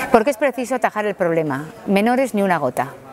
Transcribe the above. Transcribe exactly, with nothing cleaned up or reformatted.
Porque es preciso atajar el problema. Menores ni una gota.